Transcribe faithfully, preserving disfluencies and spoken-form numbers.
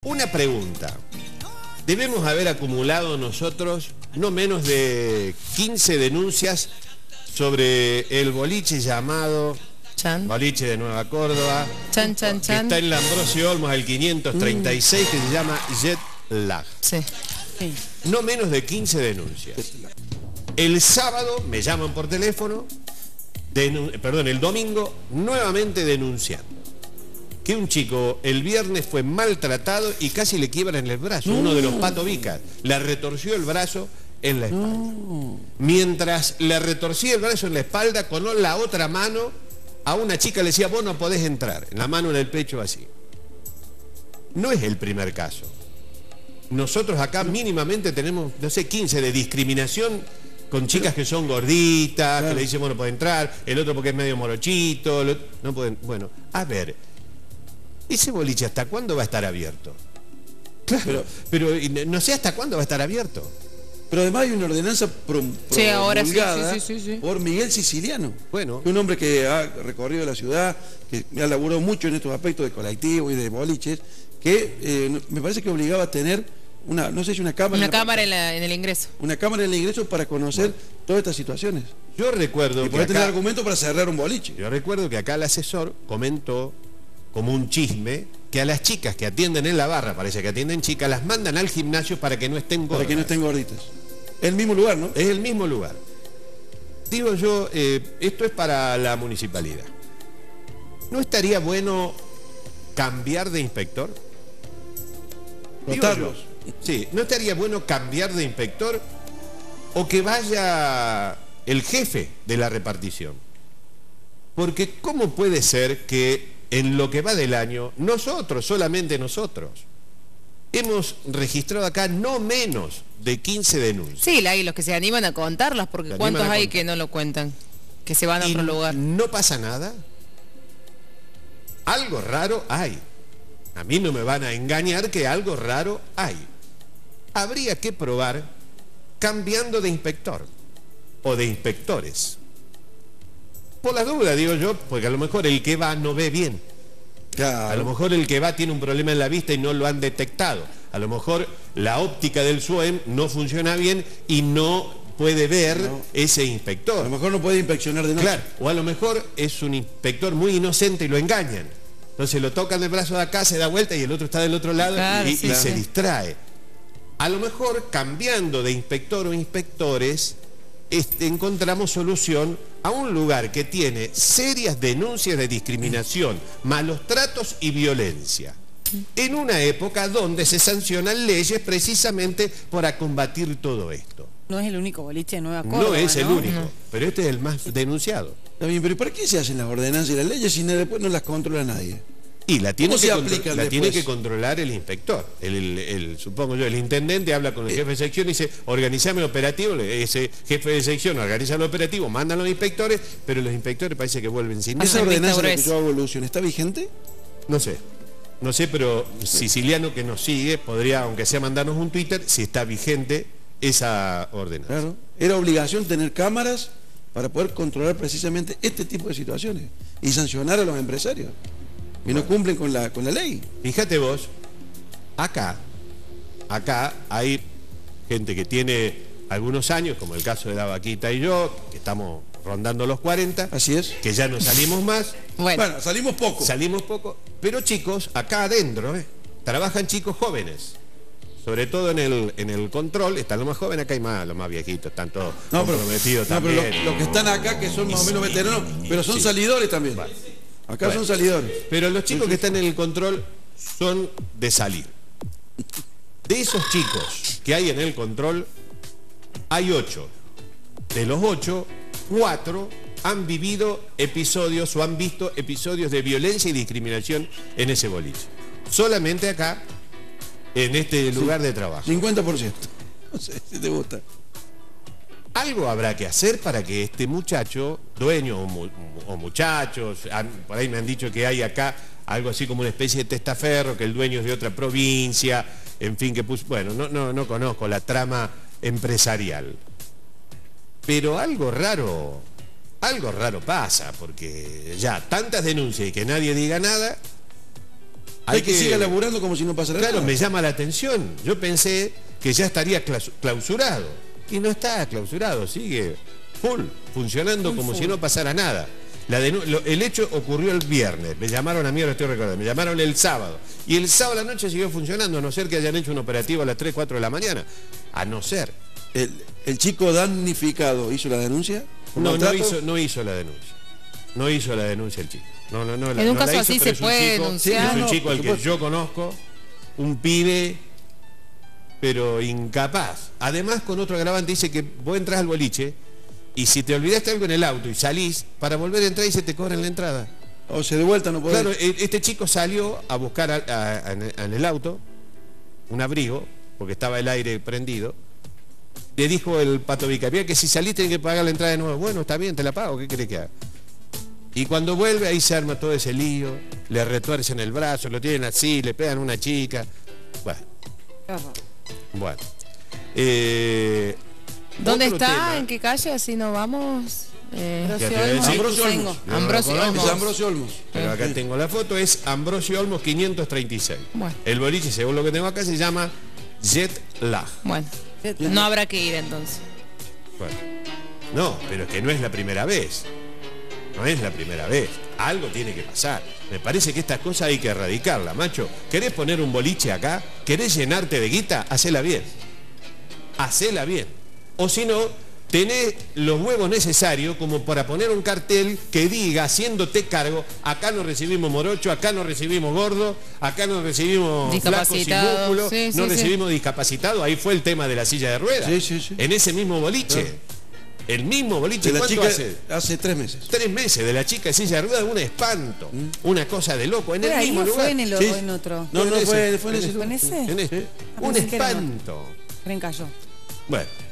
Una pregunta. Debemos haber acumulado nosotros no menos de quince denuncias sobre el boliche llamado Chan. Boliche de Nueva Córdoba, Chan, chan, chan. que está en la Ambrosio Olmos al quinientos treinta y seis, mm. que se llama Jet Lag. Sí. Sí. No menos de quince denuncias. El sábado me llaman por teléfono, perdón, el domingo nuevamente denunciando que un chico el viernes fue maltratado y casi le quiebran el brazo, no. uno de los patovicas, le retorció el brazo en la espalda. No. Mientras le retorcía el brazo en la espalda, con la otra mano a una chica le decía, vos no podés entrar, la mano en el pecho así. No es el primer caso. Nosotros acá mínimamente tenemos, no sé, quince de discriminación con chicas que son gorditas, claro, que le dicen, bueno, puede entrar, el otro porque es medio morochito, no pueden. Bueno, a ver, ese boliche, ¿hasta cuándo va a estar abierto? Claro, pero, pero no sé hasta cuándo va a estar abierto. Pero además hay una ordenanza pro, sí, ahora sí, sí, sí, sí. por Miguel Siciliano. Bueno. Un hombre que ha recorrido la ciudad, que ha laburado mucho en estos aspectos de colectivos y de boliches, que eh, me parece que obligaba a tener una, no sé si una cámara... Una en cámara en, la, en el ingreso. Una cámara en el ingreso para conocer bueno. todas estas situaciones. Yo recuerdo y poder tener argumento para cerrar un boliche. Yo recuerdo que acá el asesor comentó como un chisme que a las chicas que atienden en la barra, parece que atienden chicas, las mandan al gimnasio para que no estén gordas. Para que no estén gorditas. El mismo lugar, ¿no? Es el mismo lugar. Digo yo, eh, esto es para la municipalidad. ¿No estaría bueno cambiar de inspector? Rotarlos. Sí, ¿no estaría bueno cambiar de inspector o que vaya el jefe de la repartición? Porque ¿cómo puede ser que en lo que va del año, nosotros, solamente nosotros, hemos registrado acá no menos de quince denuncias? Sí, hay los que se animan a contarlas, porque se ¿cuántos hay que no lo cuentan? Que se van a otro lugar. ¿No pasa nada? Algo raro hay. A mí no me van a engañar que algo raro hay. Habría que probar cambiando de inspector o de inspectores. Por la duda, digo yo, porque a lo mejor el que va no ve bien. Claro. A lo mejor el que va tiene un problema en la vista y no lo han detectado. A lo mejor la óptica del S U E M no funciona bien y no puede ver no. ese inspector. A lo mejor no puede inspeccionar de noche. Claro, o a lo mejor es un inspector muy inocente y lo engañan. Entonces lo tocan del brazo de acá, se da vuelta y el otro está del otro lado, claro, y, sí, y claro. se distrae. A lo mejor cambiando de inspector o inspectores este, encontramos solución a un lugar que tiene serias denuncias de discriminación, malos tratos y violencia, en una época donde se sancionan leyes precisamente para combatir todo esto. No es el único boliche de Nueva Córdoba, No es el ¿no? único, No. pero este es el más denunciado. Está bien, pero ¿para qué se hacen las ordenanzas y las leyes si después no las controla nadie? Y la tiene, que, aplican la tiene que controlar el inspector. El, el, el, supongo yo, el intendente habla con el jefe de sección y dice, organizame el operativo, ese jefe de sección organiza el operativo, mandan a los inspectores, pero los inspectores parece que vuelven sin nada. ¿Esa ordenanza que yo hago alusión está vigente? No sé. No sé, pero Siciliano que nos sigue podría, aunque sea mandarnos un Twitter, si está vigente esa ordenanza. Claro. Era obligación tener cámaras para poder controlar precisamente este tipo de situaciones y sancionar a los empresarios que no cumplen con la, con la ley. Fíjate vos, acá, acá hay gente que tiene algunos años, como el caso de la Vaquita y yo, que estamos rondando los cuarenta. Así es. Que ya no salimos más. Bueno, bueno salimos poco. Salimos poco, pero chicos, acá adentro, eh, trabajan chicos jóvenes. Sobre todo en el, en el control, están los más jóvenes, acá hay más, los más viejitos, están todos no, comprometidos pero, también. No, pero los lo que están acá, que son más o menos veteranos, pero son sí. salidores también. Vale. Acá bueno, son salidores. Pero los chicos que están en el control son de salir. De esos chicos que hay en el control, hay ocho. De los ocho, cuatro han vivido episodios o han visto episodios de violencia y discriminación en ese boliche. Solamente acá, en este lugar sí, de trabajo. cincuenta por ciento. No sé si te gusta. Algo habrá que hacer para que este muchacho, dueño o, mu o muchachos, han, por ahí me han dicho que hay acá algo así como una especie de testaferro, que el dueño es de otra provincia, en fin, que puso, bueno, no, no, no conozco la trama empresarial. Pero algo raro, algo raro pasa, porque ya tantas denuncias y que nadie diga nada, Hay que, que siga laburando como si no pasara claro, nada. Claro, me llama la atención. Yo pensé que ya estaría clausurado. Y no está clausurado, sigue full, funcionando full, como full. si no pasara nada. La lo, el hecho ocurrió el viernes, me llamaron a mí, ahora estoy recordando, me llamaron el sábado. Y el sábado a la noche siguió funcionando, a no ser que hayan hecho un operativo a las tres, cuatro de la mañana. A no ser. ¿El, el chico damnificado hizo la denuncia? No, no hizo, no hizo la denuncia. No hizo la denuncia el chico. No, no, no, en un no caso hizo, así se puede chico, denunciar. Es un no, chico al que yo conozco, un pibe, pero incapaz. Además, con otro agravante, dice que vos entras al boliche y si te olvidaste algo en el auto y salís, para volver a entrar y se te cobran la entrada. O sea, de vuelta no podés. Claro, este chico salió a buscar a, a, a, en el auto un abrigo, porque estaba el aire prendido. Le dijo el Pato Vicapiá que si salís tenés que pagar la entrada de nuevo. Bueno, está bien, te la pago, ¿qué querés que haga? Y cuando vuelve, ahí se arma todo ese lío, le retuercen el brazo, lo tienen así, le pegan a una chica. Bueno. Bueno. Eh, ¿Dónde está? Tema. ¿En qué calle? Así nos vamos. Eh, Ambrosio Olmos. Ambrosio Olmos. Es Ambrosio Olmos. Pero acá tengo la foto, es Ambrosio Olmos quinientos treinta y seis. Bueno. El boliche, según lo que tengo acá, se llama Jet Lag. Bueno, no habrá que ir entonces. Bueno. No, pero es que no es la primera vez. No es la primera vez. Algo tiene que pasar. Me parece que estas cosas hay que erradicarlas, macho. ¿Querés poner un boliche acá? ¿Querés llenarte de guita? Hacela bien. Hacela bien. O si no, tenés los huevos necesarios como para poner un cartel que diga, haciéndote cargo, acá no recibimos morocho, acá no recibimos gordo, acá no recibimos flacos y músculos, sí, no sí, recibimos sí. discapacitados. Ahí fue el tema de la silla de ruedas. Sí, sí, sí. En ese mismo boliche. Claro. El mismo boliche. De la chica hace? Hace tres meses. Tres meses de la chica de silla de ruedas, un espanto. ¿Mm? Una cosa de loco. En el ahí mismo no lugar. fue en el sí. en otro. No, no, en fue, ese, fue en ese. ¿Fue en ese? En ese. Sí. Un espanto. Reencayó. Bueno.